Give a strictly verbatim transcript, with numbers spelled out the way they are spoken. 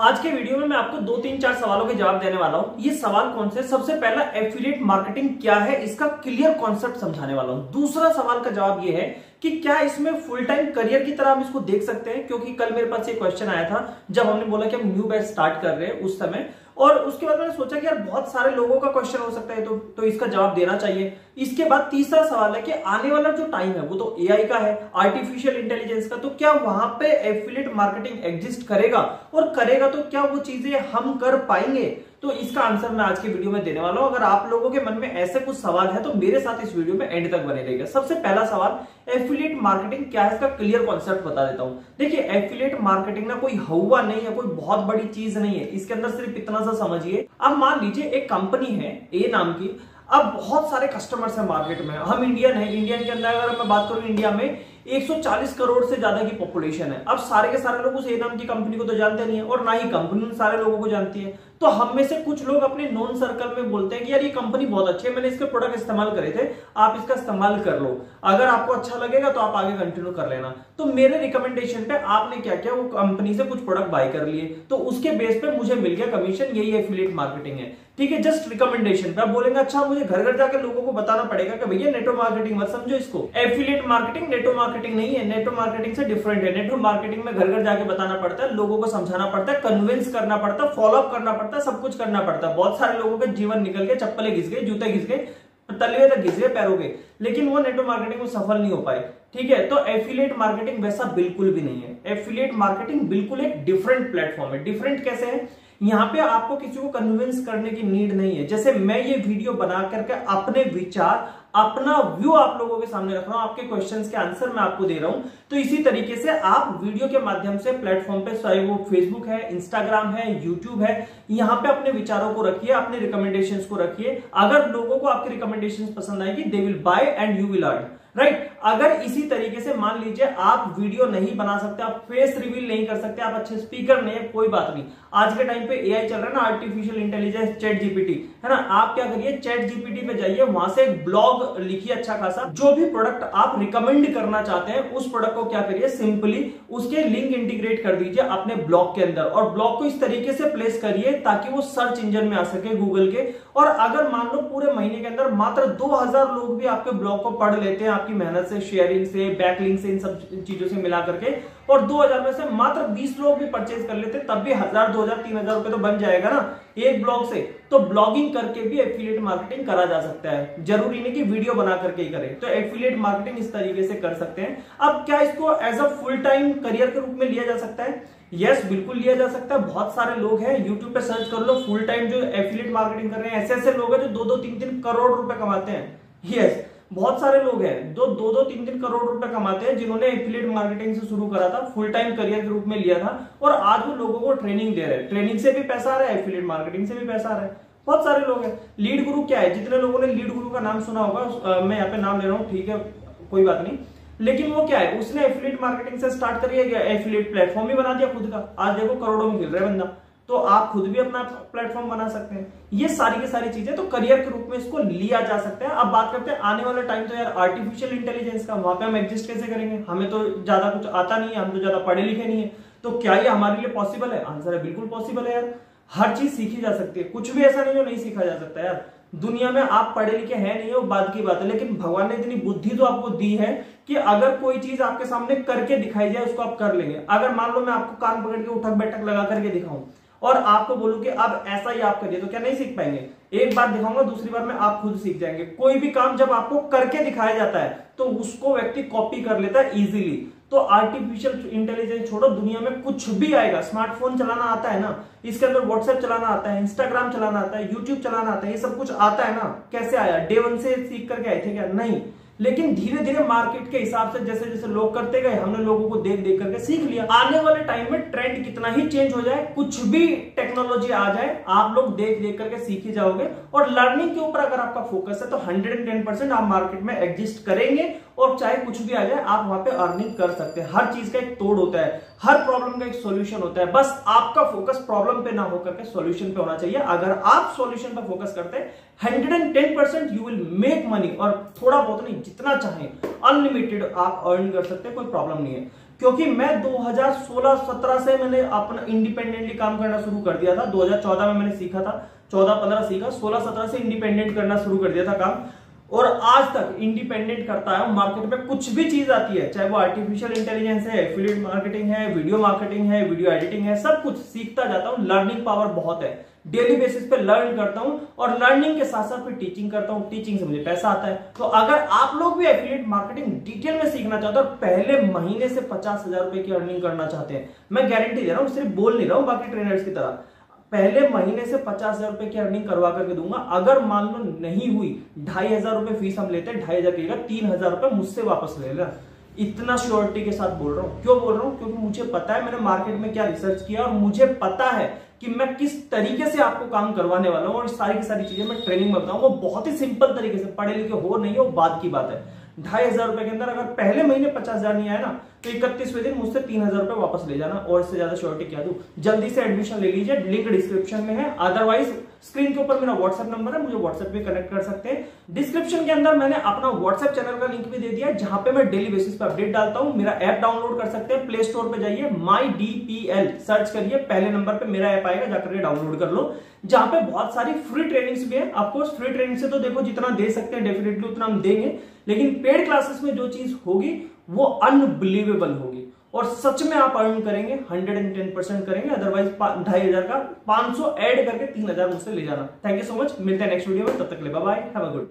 आज के वीडियो में मैं आपको दो तीन चार सवालों के जवाब देने वाला हूं। ये सवाल कौन से? सबसे पहला, एफिलिएट मार्केटिंग क्या है, इसका क्लियर कॉन्सेप्ट समझाने वाला हूं। दूसरा सवाल का जवाब ये है कि क्या इसमें फुल टाइम करियर की तरह हम इसको देख सकते हैं, क्योंकि कल मेरे पास एक क्वेश्चन आया था जब हमने बोला कि हम न्यू बैच स्टार्ट कर रहे हैं उस समय, और उसके बाद मैंने सोचा कि यार बहुत सारे लोगों का क्वेश्चन हो सकता है तो तो इसका जवाब देना चाहिए। इसके बाद तीसरा सवाल है कि आने वाला जो टाइम है वो तो एआई का है, आर्टिफिशियल इंटेलिजेंस का, तो क्या वहां पे एफिलिएट मार्केटिंग एग्जिस्ट करेगा, और करेगा तो क्या वो चीजें हम कर पाएंगे? तो इसका आंसर मैं आज की वीडियो में देने वाला हूं। अगर आप लोगों के मन में ऐसे कुछ सवाल है तो मेरे साथ इस वीडियो में एंड तक बने रहिएगा। सबसे पहला सवाल, एफिलिएट मार्केटिंग क्या है, इसका क्लियर कॉन्सेप्ट बता देता हूं। देखिए, एफिलिएट मार्केटिंग ना कोई हवा नहीं है, कोई बहुत बड़ी चीज नहीं है। इसके अंदर सिर्फ इतना सा समझिए, अब मान लीजिए एक कंपनी है ए नाम की, अब बहुत सारे कस्टमर्स हैं मार्केट में। हम इंडियन है, इंडियन के अंदर अगर मैं बात करूं, इंडिया में एक सौ चालीस करोड़ से ज्यादा की पॉपुलेशन है। अब सारे के सारे लोग उस ए नाम की कंपनी को तो जानते नहीं है, और ना ही कंपनी उन सारे लोगों को जानती है। तो हम में से कुछ लोग अपने नॉन सर्कल में बोलते हैं कि यार ये कंपनी बहुत अच्छी है, मैंने इसके प्रोडक्ट इस्तेमाल करे थे, आप इसका इस्तेमाल कर लो, अगर आपको अच्छा लगेगा तो आप आगे कंटिन्यू कर लेना। तो मेरे रिकमेंडेशन पे आपने क्या किया, वो कंपनी से कुछ प्रोडक्ट बाय कर लिए, तो उसके बेस पे मुझे मिल गया कमीशन। यही एफिलिएट मार्केटिंग है, ठीक है। जस्ट रिकमेंडेशन पे आप बोलेंगे अच्छा मुझे घर घर जाकर लोगों को बताना पड़ेगा कि भैया नेटवर्क मार्केटिंग मत समझो इसको। एफिलिएट मार्केटिंग नेटवर्क मार्केटिंग नहीं है, नेटवर्क मार्केटिंग से डिफरेंट है। नेटवर्क मार्केटिंग में घर घर जाके बताना पड़ता है, लोगों को समझाना पड़ता है, कन्विंस करना पड़ता है, फॉलोअप करना पड़ता है, सब कुछ करना पड़ता है। बहुत सारे लोगों के जीवन निकल गए, चप्पलें घिस गए, जूते घिस गए, तलवे तक घिस गए पैरों के, लेकिन वो नेटवर्क मार्केटिंग में सफल नहीं हो पाए, ठीक है। तो एफिलिएट मार्केटिंग वैसा बिल्कुल भी नहीं है। एफिलिएट मार्केटिंग बिल्कुल एक डिफरेंट प्लेटफॉर्म है। डिफरेंट कैसे है? यहां पे आपको किसी को कन्विंस करने की नीड नहीं है। जैसे मैं ये वीडियो बना करके अपने विचार, अपना व्यू आप लोगों के सामने रख रहा हूं, आपके क्वेश्चंस के आंसर मैं आपको दे रहा हूं, तो इसी तरीके से आप वीडियो के माध्यम से प्लेटफॉर्म पे, चाहे वो फेसबुक है, इंस्टाग्राम है, यूट्यूब है, यहां पे अपने विचारों को रखिए, अपने रिकमेंडेशंस को रखिए। अगर लोगों को आपकी रिकमेंडेशंस पसंद आएगी, they will buy and you will earn, right. अगर इसी तरीके से मान लीजिए आप वीडियो नहीं बना सकते, आप फेस रिवील नहीं कर सकते, आप अच्छे स्पीकर नहीं है, कोई बात नहीं। आज के टाइम पे एआई चल रहा है ना, आर्टिफिशियल इंटेलिजेंस, चैट जीपीटी, है ना। आप क्या करिए, चैट जीपीटी पे जाइए, वहां से एक ब्लॉग लिखिए अच्छा खासा, जो भी प्रोडक्ट आप रिकमेंड करना चाहते हैं उस प्रोडक्ट को क्या करिए, सिंपली उसके लिंक इंटीग्रेट कर दीजिए अपने ब्लॉग के अंदर, और ब्लॉग को इस तरीके से प्लेस करिए ताकि वो सर्च इंजन में आ सके गूगल के। और अगर मान लो पूरे महीने के अंदर मात्र दो हजार लोग भी आपके ब्लॉग को पढ़ लेते हैं, आपकी मेहनत से, शेयरिंग से, बैकलिंक से, इन सब चीजों से मिला करके, और दो हजार में से मात्र बीस लोग भी परचेज कर लेते, तब भी हजार, दो हजार, तीन हजार रुपए तो बन जाएगा ना एक ब्लॉग से। तो ब्लॉगिंग करके भी एफिलिएट मार्केटिंग करा जा सकता है, जरूरी नहीं कि वीडियो बना करके ही करें। तो एफिलिएट मार्केटिंग इस तरीके से कर सकते हैं। अब क्या इसको as a full time career के रूप में लिया जा सकता है? यस yes, बिल्कुल लिया जा सकता है। बहुत सारे लोग हैं, यूट्यूब पे सर्च कर लो, फुल टाइम जो एफिलिएट मार्केटिंग कर रहे हैं, ऐसे ऐसे लोग हैं जो दो दो तीन तीन करोड़ रुपए कमाते हैं। यस yes, बहुत सारे लोग हैं जो दो दो तीन तीन करोड़ रुपए कमाते हैं, जिन्होंने एफिलिएट मार्केटिंग से शुरू करा था, फुल टाइम करियर के रूप में लिया था, और आज वो लोगों को ट्रेनिंग दे रहे हैं। ट्रेनिंग से भी पैसा आ रहा है, एफिलिएट मार्केटिंग से भी पैसा आ रहा है। बहुत सारे लोग हैं। लीड गुरु क्या है? जितने लोगों ने लीड गुरु का नाम सुना होगा, मैं यहाँ पे नाम ले रहा हूँ, ठीक है, कोई बात नहीं, लेकिन वो क्या है, उसने एफिलिएट मार्केटिंग से स्टार्ट करी है, एफिलिएट प्लेटफॉर्म ही बना दिया खुद का। आज देखो करोड़ों में मिल रहा है बंदा, तो आप खुद भी अपना प्लेटफॉर्म बना सकते हैं। ये सारी की सारी चीजें तो करियर के रूप में इसको लिया जा सकता है। अब बात करते हैं आने वाला टाइम, तो यार आर्टिफिशियल इंटेलिजेंस का, वहां पे हम एग्जिस्ट कैसे करेंगे? हमें तो ज्यादा कुछ आता नहीं है, हम तो ज्यादा पढ़े लिखे नहीं है, तो क्या ये हमारे लिए पॉसिबल है? आंसर है बिल्कुल पॉसिबल है यार। हर चीज सीखी जा सकती है, कुछ भी ऐसा नहीं जो नहीं सीखा जा सकता यार। दुनिया में आप पढ़े लिखे हैं नहीं, वो बात की बात है, लेकिन भगवान ने इतनी बुद्धि तो आपको दी है कि अगर कोई चीज आपके सामने करके दिखाई जाए, उसको आप कर लेंगे। अगर मान लो मैं आपको कान पकड़ के उठक बैठक लगा करके दिखाऊं और आपको बोलूं कि अब ऐसा ही आप करिए, तो क्या नहीं सीख पाएंगे? एक बार दिखाऊंगा, दूसरी बार में आप खुद सीख जाएंगे। कोई भी काम जब आपको करके दिखाया जाता है तो उसको व्यक्ति कॉपी कर लेता है इजीली। तो आर्टिफिशियल इंटेलिजेंस छोड़ो, दुनिया में कुछ भी आएगा। स्मार्टफोन चलाना आता है ना, इसके अंदर व्हाट्सएप चलाना आता है, इंस्टाग्राम चलाना आता है, यूट्यूब चलाना आता है, ये सब कुछ आता है ना। कैसे आया? डे वन से सीख करके आए थे क्या? नहीं, लेकिन धीरे धीरे मार्केट के हिसाब से जैसे जैसे लोग करते गए, हमने लोगों को देख देख करके सीख लिया। आने वाले टाइम में ट्रेंड कितना ही चेंज हो जाए, कुछ भी टेक्नोलॉजी आ जाए, आप लोग देख देख करके सीख ही जाओगे। और लर्निंग के ऊपर अगर आपका फोकस है तो हंड्रेड एंड टेन परसेंट आप मार्केट में एग्जिस्ट करेंगे, और चाहे कुछ भी आ जाए आप वहां पे अर्निंग कर सकते हैं। हर चीज का एक तोड़ होता है, हर प्रॉब्लम का एक सॉल्यूशन होता है। बस आपका फोकस प्रॉब्लम पे ना होकर के सॉल्यूशन पे होना चाहिए। अगर आप सॉल्यूशन पे फोकस करते हैं, hundred and ten percent you will make money, और थोड़ा बहुत नहीं, जितना चाहें अनलिमिटेड आप अर्न कर सकते हैं, कोई प्रॉब्लम नहीं है। क्योंकि मैं दो हज़ार सोलह सत्रह से मैंने अपना इंडिपेंडेंटली काम करना शुरू कर दिया था। दो हज़ार चौदह में मैंने सीखा था, चौदह पंद्रह सीखा, सोलह सत्रह से इंडिपेंडेंट करना शुरू कर दिया था काम, और आज तक इंडिपेंडेंट करता है। मार्केट में कुछ भी चीज आती है, चाहे वो आर्टिफिशियल इंटेलिजेंस है, एफिलिएट मार्केटिंग है, वीडियो मार्केटिंग है, वीडियो एडिटिंग है, सब कुछ सीखता जाता हूँ। लर्निंग पावर बहुत है, डेली बेसिस पे लर्न करता हूं, और लर्निंग के साथ साथ फिर टीचिंग करता हूं, टीचिंग से मुझे पैसा आता है। तो अगर आप लोग भी एफिलिएट मार्केटिंग डिटेल में सीखना चाहते हो और पहले महीने से पचास हजार रुपए की अर्निंग करना चाहते हैं, मैं गारंटी दे रहा हूं, सिर्फ बोल नहीं रहा हूं बाकी ट्रेनर्स की तरह, पहले महीने से पचास हजार रुपए की अर्निंग करवा करके दूंगा। अगर मान लो नहीं हुई, ढाई हजार रुपए फीस हम लेते हैं, ढाई हजार की जगह तीन हजार रुपए मुझसे वापस ले लेना। इतना श्योरिटी के साथ बोल रहा हूं। क्यों बोल रहा हूं? क्योंकि मुझे पता है मैंने मार्केट में क्या रिसर्च किया, और मुझे पता है कि मैं किस तरीके से आपको काम करवाने वाला हूं, और सारी की सारी चीजें मैं ट्रेनिंग में बताऊंगा। बहुत ही सिंपल तरीके से, पढ़े लिखे हो नहीं हो बात की बात है। ढाई हजार रुपए के अंदर अगर पहले महीने पचास हजार नहीं आया ना, तो इकतीसवें दिन मुझसे तीन हजार रुपए वापस ले जाना, और इससे ज्यादा श्योरिटी क्या दूं। जल्दी से एडमिशन ले लीजिए, लिंक डिस्क्रिप्शन में है, अदरवाइज स्क्रीन के ऊपर मेरा व्हाट्सएप नंबर है, मुझे व्हाट्सएप पे कनेक्ट कर सकते हैं। डिस्क्रिप्शन के अंदर मैंने अपना व्हाट्सएप चैनल का लिंक भी दे दिया है, जहां पे मैं डेली बेसिस पे अपडेट डालता हूं। मेरा ऐप डाउनलोड कर सकते हैं, प्ले स्टोर पे जाइए, my D P L search करिए, पहले नंबर पे मेरा ऐप आएगा, जाकर के डाउनलोड कर लो, जहां पे बहुत सारी फ्री ट्रेनिंग्स भी है। आपको फ्री ट्रेनिंग से तो देखो जितना दे सकते हैं डेफिनेटली उतना हम देंगे, लेकिन पेड क्लासेस में जो चीज होगी वो अनबिलीवेबल होगी, और सच में आप अर्न करेंगे, हंड्रेड एंड टेन परसेंट करेंगे। अदरवाइज ढाई हजार का पांच सौ ऐड करके तीन हजार मुझसे ले जाना। थैंक यू सो मच, मिलते हैं नेक्स्ट वीडियो में, तब तक ले bye bye, have a good.